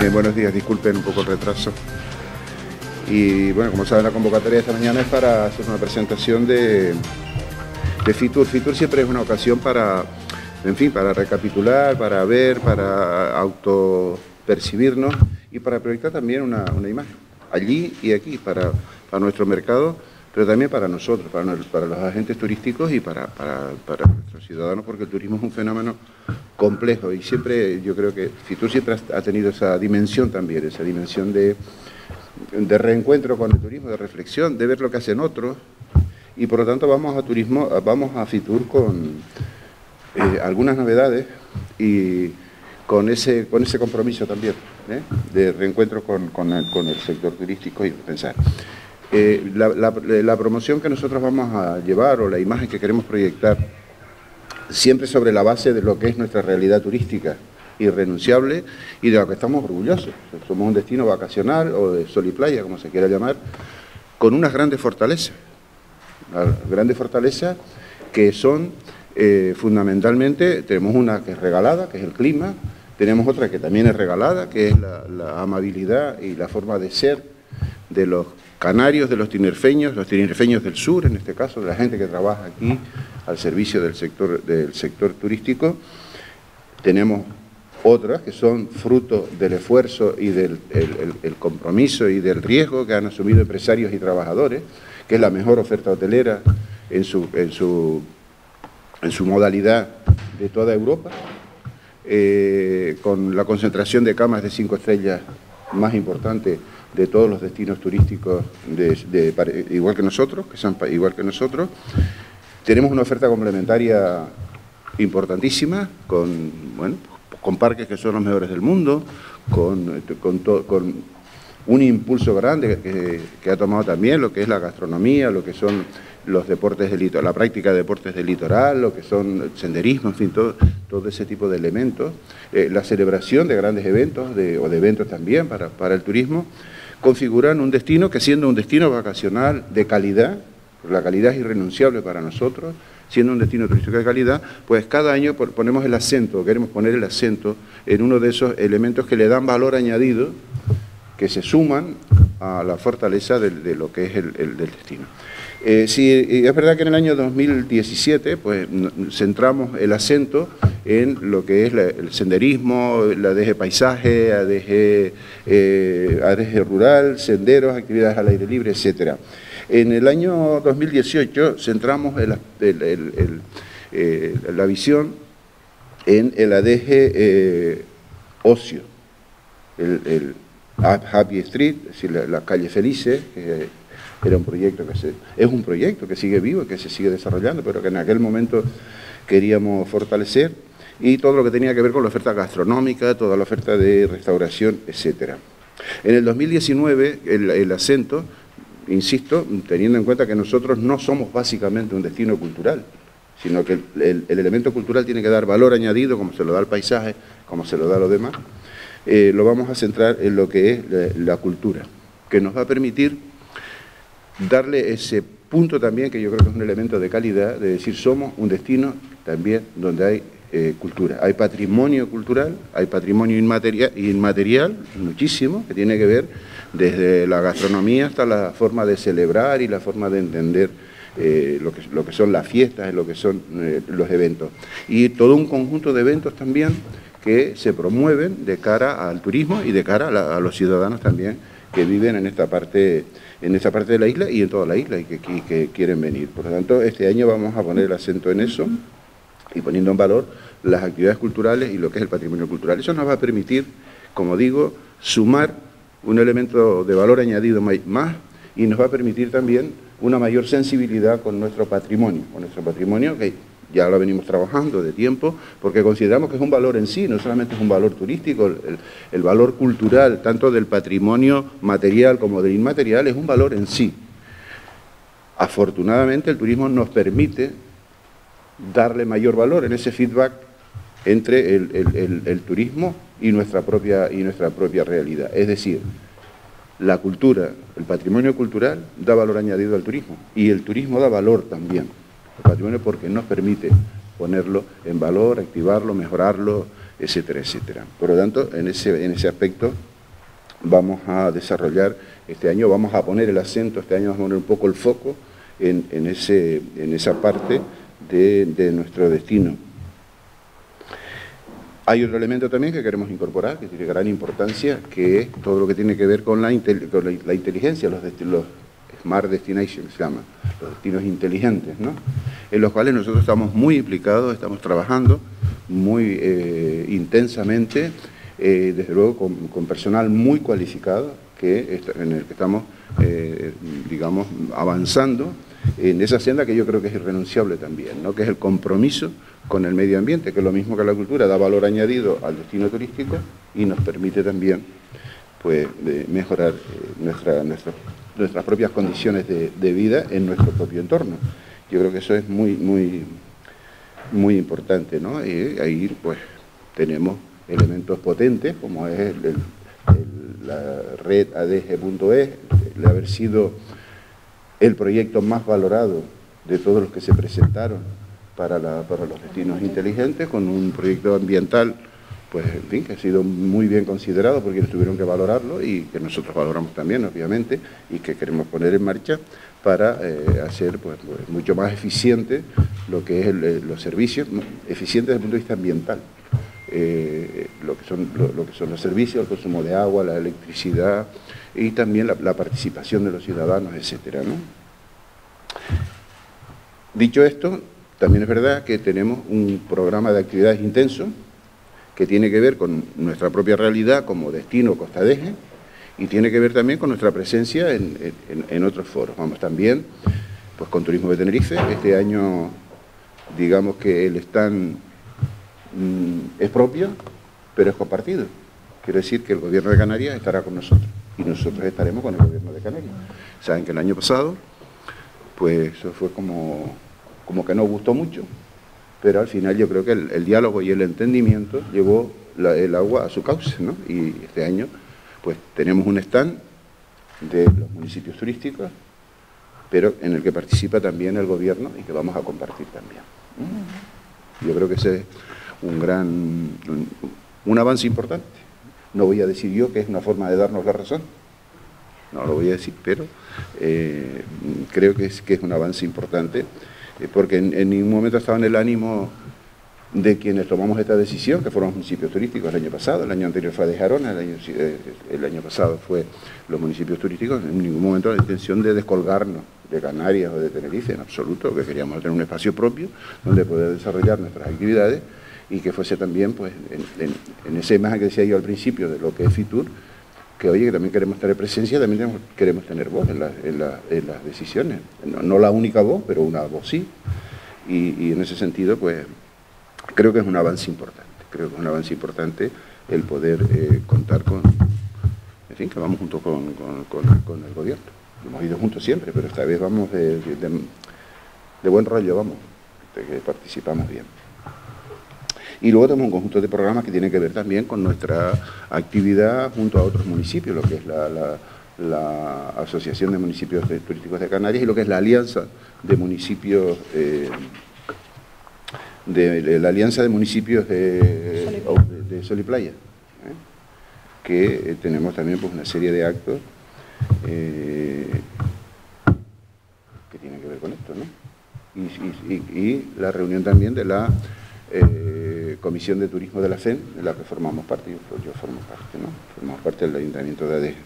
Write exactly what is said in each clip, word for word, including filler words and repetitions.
Eh, buenos días, disculpen un poco el retraso. Y bueno, como saben, la convocatoria de esta mañana es para hacer una presentación de, de Fitur. Fitur siempre es una ocasión para, en fin, para recapitular, para ver, para autopercibirnos y para proyectar también una, una imagen, allí y aquí, para, para nuestro mercado, pero también para nosotros, para, para los agentes turísticos y para, para, para nuestros ciudadanos, porque el turismo es un fenómeno complejo y siempre, yo creo que Fitur siempre ha tenido esa dimensión también, esa dimensión de, de reencuentro con el turismo, de reflexión, de ver lo que hacen otros, y por lo tanto vamos a turismo, vamos a Fitur con eh, algunas novedades y con ese, con ese compromiso también, ¿eh? de reencuentro con, con, el, con el sector turístico y pensar. Eh, la, la, la promoción que nosotros vamos a llevar o la imagen que queremos proyectar siempre sobre la base de lo que es nuestra realidad turística irrenunciable y de lo que estamos orgullosos. Somos un destino vacacional o de sol y playa, como se quiera llamar, con unas grandes fortalezas, grandes fortalezas que son eh, fundamentalmente, tenemos una que es regalada, que es el clima, tenemos otra que también es regalada, que es la, la amabilidad y la forma de ser de los canarios, de los tinerfeños, los tinerfeños del sur, en este caso, de la gente que trabaja aquí al servicio del sector, del sector turístico. Tenemos otras que son fruto del esfuerzo y del el, el, el compromiso y del riesgo que han asumido empresarios y trabajadores, que es la mejor oferta hotelera en su, en su, en su modalidad de toda Europa, eh, con la concentración de camas de cinco estrellas más importante de todos los destinos turísticos, de, de, igual que nosotros, que son igual que nosotros. Tenemos una oferta complementaria importantísima, con, bueno, con parques que son los mejores del mundo, con, con, to, con un impulso grande que, que ha tomado también lo que es la gastronomía, lo que son los deportes del litoral, la práctica de deportes del litoral, lo que son el senderismo, en fin, todo, todo ese tipo de elementos. Eh, la celebración de grandes eventos, de, o de eventos también para, para el turismo, configuran un destino que, siendo un destino vacacional de calidad, la calidad es irrenunciable para nosotros, siendo un destino turístico de calidad, pues cada año ponemos el acento, queremos poner el acento en uno de esos elementos que le dan valor añadido, que se suman a la fortaleza de, de lo que es el, el del destino. Eh, sí, es verdad que en el año dos mil diecisiete pues, centramos el acento en lo que es la, el senderismo, la A D G paisaje, A D G, eh, A D G rural, senderos, actividades al aire libre, etcétera. En el año dos mil dieciocho centramos el, el, el, el, eh, la visión en el A D G eh, ocio, el, el Happy Street, es decir, la, la calle Felices, que era un proyecto que se, es un proyecto que sigue vivo, que se sigue desarrollando, pero que en aquel momento queríamos fortalecer, y todo lo que tenía que ver con la oferta gastronómica, toda la oferta de restauración, etcétera. En el dos mil diecinueve, el, el acento, insisto, teniendo en cuenta que nosotros no somos básicamente un destino cultural, sino que el, el, el elemento cultural tiene que dar valor añadido, como se lo da al paisaje, como se lo da a lo demás, eh, lo vamos a centrar en lo que es la, la cultura, que nos va a permitir darle ese punto también, que yo creo que es un elemento de calidad, de decir, somos un destino también donde hay eh, cultura. Hay patrimonio cultural, hay patrimonio inmaterial, inmaterial, muchísimo, que tiene que ver desde la gastronomía hasta la forma de celebrar y la forma de entender eh, lo, que, lo que son las fiestas, lo que son eh, los eventos. Y todo un conjunto de eventos también que se promueven de cara al turismo y de cara a, la, a los ciudadanos también que viven en esta parte en esta parte de la isla y en toda la isla y que, y que quieren venir. Por lo tanto, este año vamos a poner el acento en eso y poniendo en valor las actividades culturales y lo que es el patrimonio cultural. Eso nos va a permitir, como digo, sumar un elemento de valor añadido más y nos va a permitir también una mayor sensibilidad con nuestro patrimonio, con nuestro patrimonio que ya lo venimos trabajando de tiempo, porque consideramos que es un valor en sí, no solamente es un valor turístico, el, el valor cultural, tanto del patrimonio material como del inmaterial, es un valor en sí. Afortunadamente el turismo nos permite darle mayor valor en ese feedback entre el, el, el, el turismo y nuestra, propia, y nuestra propia realidad. Es decir, la cultura, el patrimonio cultural da valor añadido al turismo y el turismo da valor también. El patrimonio porque nos permite ponerlo en valor, activarlo, mejorarlo, etcétera, etcétera. Por lo tanto, en ese, en ese aspecto vamos a desarrollar este año, vamos a poner el acento, este año vamos a poner un poco el foco en, en, ese, en esa parte de, de nuestro destino. Hay otro elemento también que queremos incorporar, que tiene gran importancia, que es todo lo que tiene que ver con la, con la, la inteligencia, los, los Smart Destinations, se llaman, los destinos inteligentes, ¿no? En los cuales nosotros estamos muy implicados, estamos trabajando muy eh, intensamente, eh, desde luego con, con personal muy cualificado, que en el que estamos, eh, digamos, avanzando en esa senda que yo creo que es irrenunciable también, ¿no? Que es el compromiso con el medio ambiente, que es lo mismo que la cultura, da valor añadido al destino turístico y nos permite también pues, de mejorar eh, nuestra, nuestra, nuestras propias condiciones de, de vida en nuestro propio entorno. Yo creo que eso es muy, muy, muy importante, ¿no? Y ahí pues tenemos elementos potentes, como es el, el, el, la red A D G punto E, el haber sido el proyecto más valorado de todos los que se presentaron para, la, para los destinos inteligentes, con un proyecto ambiental, pues en fin, que ha sido muy bien considerado porque ellos tuvieron que valorarlo y que nosotros valoramos también, obviamente, y que queremos poner en marcha para eh, hacer pues, pues, mucho más eficiente lo que es el, los servicios, eficiente desde el punto de vista ambiental. Eh, lo, que son, lo, lo que son los servicios, el consumo de agua, la electricidad y también la, la participación de los ciudadanos, etcétera, ¿no? Dicho esto, también es verdad que tenemos un programa de actividades intenso que tiene que ver con nuestra propia realidad como destino Costa de Eje y tiene que ver también con nuestra presencia en, en, en otros foros. Vamos también pues, con Turismo de Tenerife. Este año, digamos que el stand mmm, es propio, pero es compartido. Quiere decir que el Gobierno de Canarias estará con nosotros y nosotros estaremos con el Gobierno de Canarias. Saben que el año pasado, pues eso fue como, como que no gustó mucho, pero al final yo creo que el, el diálogo y el entendimiento llevó la, el agua a su cauce, ¿no? Y este año pues tenemos un stand de los municipios turísticos, pero en el que participa también el gobierno y que vamos a compartir también. Yo creo que ese es un gran, un, un avance importante. No voy a decir yo que es una forma de darnos la razón, no lo voy a decir, pero eh, creo que es, que es un avance importante, eh, porque en, en ningún momento estaba en el ánimo de quienes tomamos esta decisión, que fueron los municipios turísticos el año pasado, el año anterior fue de Jarona, el año, el año pasado fue los municipios turísticos, en ningún momento la intención de descolgarnos de Canarias o de Tenerife, en absoluto, que queríamos tener un espacio propio donde poder desarrollar nuestras actividades y que fuese también, pues, en, en, en esa imagen que decía yo al principio de lo que es Fitur, que oye, que también queremos tener presencia, también tenemos, queremos tener voz en, la, en, la, en las decisiones, no, no la única voz, pero una voz sí, y, y en ese sentido, pues, creo que es un avance importante, creo que es un avance importante el poder eh, contar con, en fin, que vamos juntos con, con, con, con el gobierno. Hemos ido juntos siempre, pero esta vez vamos de, de, de buen rollo, vamos, de que participamos bien. Y luego tenemos un conjunto de programas que tienen que ver también con nuestra actividad junto a otros municipios, lo que es la, la, la Asociación de Municipios de Turísticos de Canarias y lo que es la Alianza de Municipios... Eh, De, de la Alianza de Municipios de, de, de Sol y Playa, ¿eh? que eh, tenemos también pues, una serie de actos eh, que tienen que ver con esto, ¿no? Y, y, y la reunión también de la eh, Comisión de Turismo de la C E N, de la que formamos parte, yo, yo formo parte, ¿no? Formamos parte del Ayuntamiento de A D G.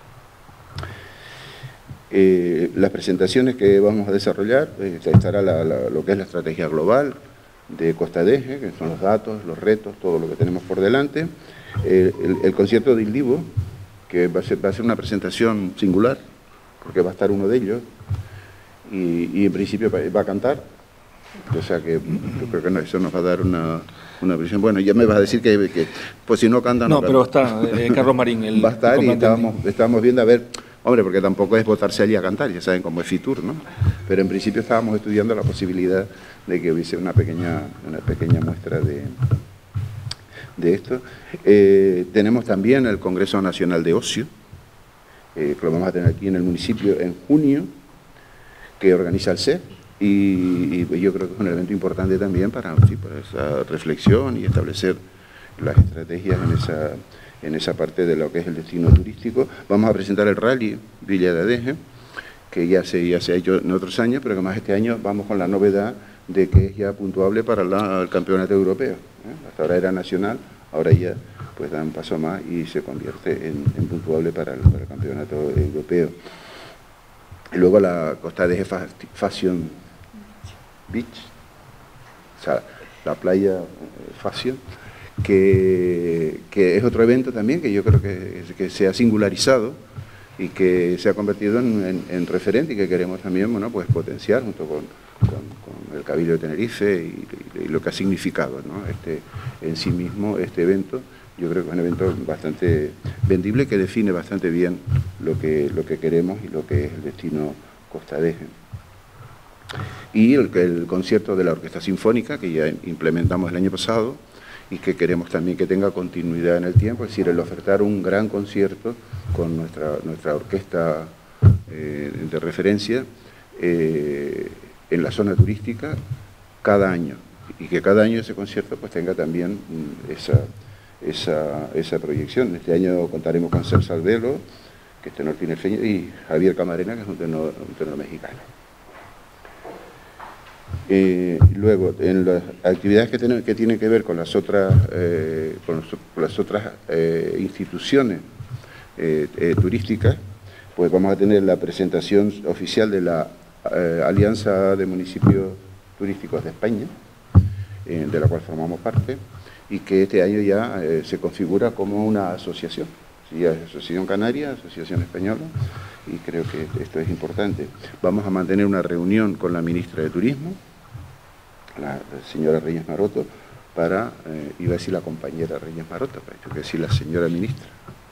Eh, las presentaciones que vamos a desarrollar, eh, estará la, la, lo que es la estrategia global de Costa de Eje, que son los datos, los retos, todo lo que tenemos por delante. Eh, el, el concierto de Ildivo, que va a, ser, va a ser una presentación singular, porque va a estar uno de ellos, y, y en principio va a cantar, o sea que yo creo que no, eso nos va a dar una, una visión. Bueno, ya me vas a decir que, que pues si no canta... No, no pero está eh, Carlos Marín. El, va a estar y estábamos, estábamos viendo a ver... Hombre, porque tampoco es botarse allí a cantar, ya saben cómo es Fitur, ¿no? Pero en principio estábamos estudiando la posibilidad de que hubiese una pequeña, una pequeña muestra de, de esto. Eh, tenemos también el Congreso Nacional de Ocio, eh, que lo vamos a tener aquí en el municipio en junio, que organiza el C E P, y, y yo creo que es un evento importante también para, sí, para esa reflexión y establecer las estrategias en esa, en esa parte de lo que es el destino turístico. Vamos a presentar el rally Villa de Adeje, que ya se, ya se ha hecho en otros años, pero que más este año vamos con la novedad de que es ya puntuable para la, el campeonato europeo. ¿eh? Hasta ahora era nacional, ahora ya pues da un paso más y se convierte en, en puntuable para el, para el campeonato europeo. Y luego la Costa Adeje Fashion Beach, o sea, la playa Fashion, que, que es otro evento también que yo creo que, que se ha singularizado y que se ha convertido en, en, en referente y que queremos también, bueno, pues potenciar junto con, con, con el Cabildo de Tenerife y, y, y lo que ha significado, ¿no? este, en sí mismo este evento. Yo creo que es un evento bastante vendible que define bastante bien lo que, lo que queremos y lo que es el destino Costa Adeje. Y el, el concierto de la Orquesta Sinfónica, que ya implementamos el año pasado y que queremos también que tenga continuidad en el tiempo, es decir, el ofertar un gran concierto con nuestra, nuestra orquesta eh, de referencia eh, en la zona turística cada año, y que cada año ese concierto pues tenga también esa... Esa, esa proyección. Este año contaremos con Ser Salvelo, que es tenor tinerfeño, y Javier Camarena, que es un tenor, un tenor mexicano. Eh, luego, en las actividades que, ten, que tienen que ver con las otras, eh, con, los, con las otras eh, instituciones eh, eh, turísticas, pues vamos a tener la presentación oficial de la eh, Alianza de Municipios Turísticos de España, eh, de la cual formamos parte, y que este año ya eh, se configura como una asociación, ¿sí? Asociación Canaria, Asociación Española, y creo que esto es importante. Vamos a mantener una reunión con la ministra de Turismo, la señora Reyes Maroto, para, eh, iba a decir la compañera Reyes Maroto, pero tengo que decir la señora ministra,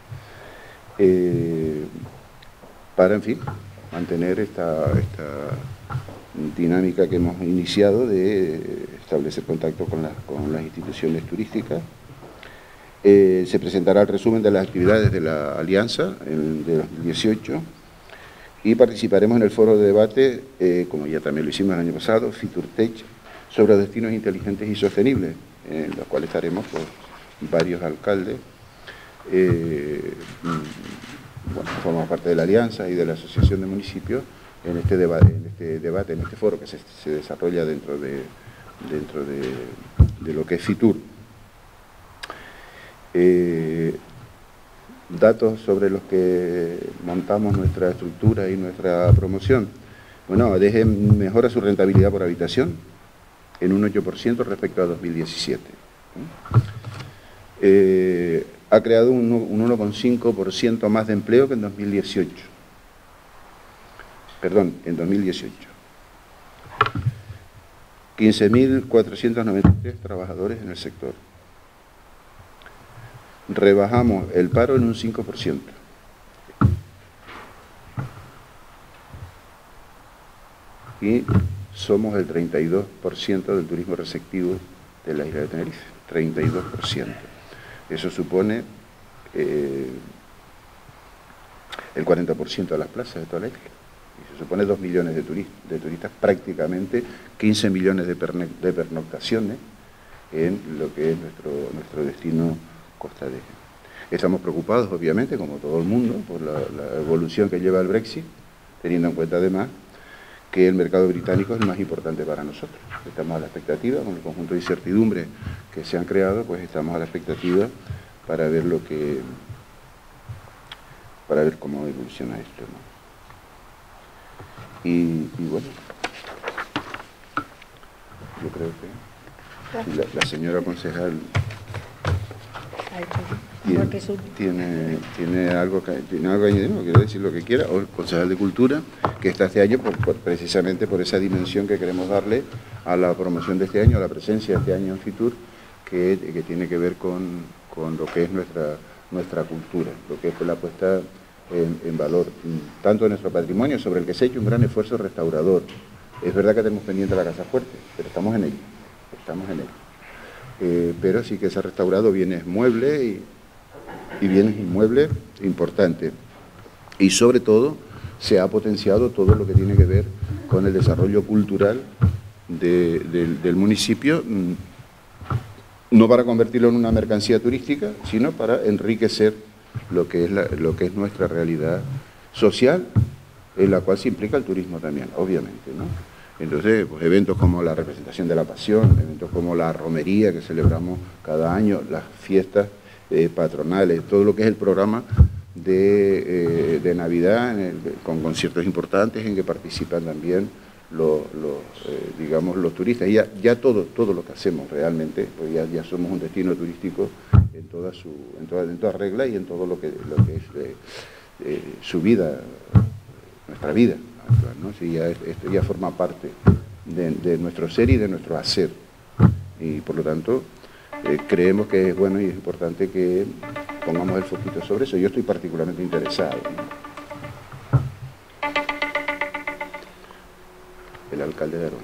eh, para, en fin, mantener esta, esta dinámica que hemos iniciado de establecer contacto con, la, con las instituciones turísticas. Eh, se presentará el resumen de las actividades de la Alianza en, de dos mil dieciocho y participaremos en el foro de debate, eh, como ya también lo hicimos el año pasado, FiturTech, sobre destinos inteligentes y sostenibles, en los cuales estaremos pues, varios alcaldes. Eh, bueno, formamos parte de la Alianza y de la Asociación de Municipios en este debate, en este, debate, en este foro que se, se desarrolla dentro de, dentro de, de lo que es Fitur. Eh, datos sobre los que montamos nuestra estructura y nuestra promoción. Bueno, Adeje mejora su rentabilidad por habitación en un ocho por ciento respecto a dos mil diecisiete. Eh, ha creado un, un uno coma cinco por ciento más de empleo que en dos mil dieciocho. Perdón, en dos mil dieciocho. quince mil cuatrocientos noventa y tres trabajadores en el sector. Rebajamos el paro en un cinco por ciento. Y somos el treinta y dos por ciento del turismo receptivo de la isla de Tenerife. treinta y dos por ciento. Eso supone eh, el cuarenta por ciento de las plazas de toda la isla. Y se supone dos millones de turistas, de turistas, prácticamente quince millones de, perne, de pernoctaciones en lo que es nuestro, nuestro destino Costa Adeje. Estamos preocupados, obviamente, como todo el mundo, por la, la evolución que lleva el Brexit, teniendo en cuenta además que el mercado británico es el más importante para nosotros. Estamos a la expectativa, con el conjunto de incertidumbres que se han creado, pues estamos a la expectativa para ver lo que, para ver cómo evoluciona esto, ¿no? Y, y bueno, yo creo que la, la señora concejal tiene, tiene, tiene algo que tiene algo que añadir, no quiero decir lo que quiera, o el concejal de Cultura, que está este año por, por, precisamente por esa dimensión que queremos darle a la promoción de este año, a la presencia de este año en Fitur, que, que tiene que ver con, con lo que es nuestra, nuestra cultura, lo que es la puesta En, en valor, tanto de nuestro patrimonio, sobre el que se ha hecho un gran esfuerzo restaurador. Es verdad que tenemos pendiente la Casa Fuerte, pero estamos en ello, estamos en ello. Eh, pero sí que se ha restaurado bienes muebles y, y bienes inmuebles importantes. Y sobre todo, se ha potenciado todo lo que tiene que ver con el desarrollo cultural de, de, del municipio, no para convertirlo en una mercancía turística, sino para enriquecer lo que es, la, lo que es nuestra realidad social, en la cual se implica el turismo también, obviamente, ¿no? Entonces, pues, eventos como la representación de la Pasión, eventos como la romería que celebramos cada año, las fiestas eh, patronales, todo lo que es el programa de, eh, de Navidad, en el, con conciertos importantes en que participan también los, los eh, digamos, los turistas. Y ya, ya todo, todo lo que hacemos realmente, pues ya, ya somos un destino turístico en toda su, en toda, en toda regla y en todo lo que, lo que es eh, eh, su vida, nuestra vida. ¿No? Sí, ya, esto ya forma parte de, de nuestro ser y de nuestro hacer, y por lo tanto eh, creemos que es bueno y es importante que pongamos el foquito sobre eso. Yo estoy particularmente interesado, ¿no? El alcalde de Arona.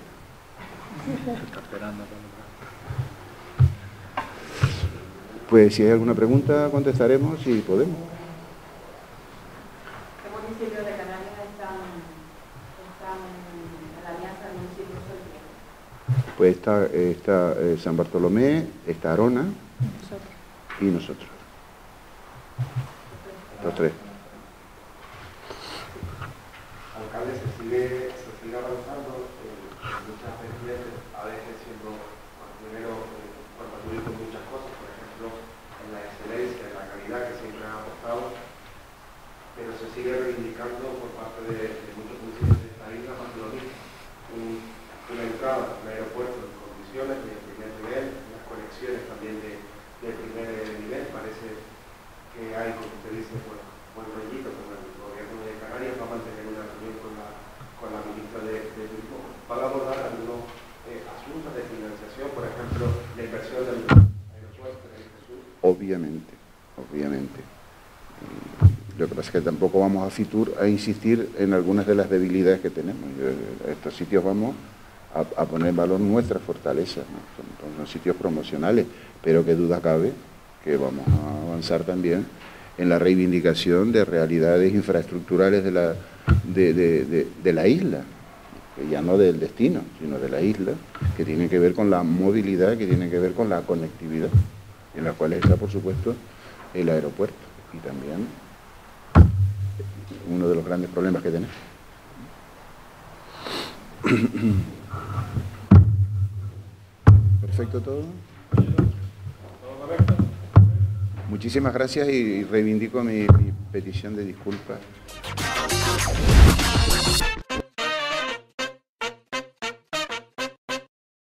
Pues si hay alguna pregunta contestaremos si podemos. ¿Qué municipio de Canarias están, están en la alianza de municipios solidarios? Pues está, está eh, San Bartolomé, está Arona y nosotros. Los tres. Alcalde, se sigue, se sigue avanzando en, en muchas vertientes, a veces siendo bueno, primero eh, cuando con muchas cosas, por ejemplo, en la excelencia, en la calidad que siempre ha apostado, pero se sigue reivindicando por parte de, de muchos municipios de esta isla más de lo mismo. Un, una entrada, un aeropuerto en condiciones de primer nivel, unas conexiones también de, de primer nivel. Parece que hay, como usted dice, pues, buen rollito con el gobierno de Canarias. Va a mantener una reunión con la, con la ministra de, de Turismo. Van a abordar algunos eh, asuntos de financiación, por ejemplo, la inversión del aeropuerto en Jesús. Obviamente, obviamente. Lo que pasa es que tampoco vamos a Fitur a insistir en algunas de las debilidades que tenemos. A estos sitios vamos a, a poner en valor nuestras fortalezas, ¿no? Son, son sitios promocionales, pero qué duda cabe que vamos a avanzar también en la reivindicación de realidades infraestructurales de la, de, de, de, de la isla, que ya no del destino, sino de la isla, que tienen que ver con la movilidad, que tienen que ver con la conectividad, en la cual está, por supuesto, el aeropuerto, y también uno de los grandes problemas que tenemos. ¿Perfecto todo? Muchísimas gracias y reivindico mi, mi petición de disculpas.